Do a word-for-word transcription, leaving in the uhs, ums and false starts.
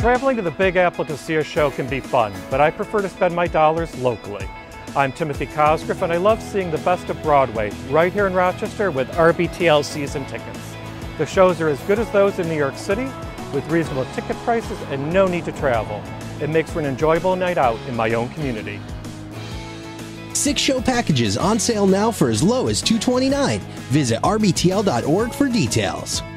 Traveling to the Big Apple to see a show can be fun, but I prefer to spend my dollars locally. I'm Timothy Cosgriff, and I love seeing the best of Broadway right here in Rochester with R B T L season tickets. The shows are as good as those in New York City, with reasonable ticket prices and no need to travel. It makes for an enjoyable night out in my own community. Six show packages on sale now for as low as two hundred twenty-nine dollars. Visit R B T L dot org for details.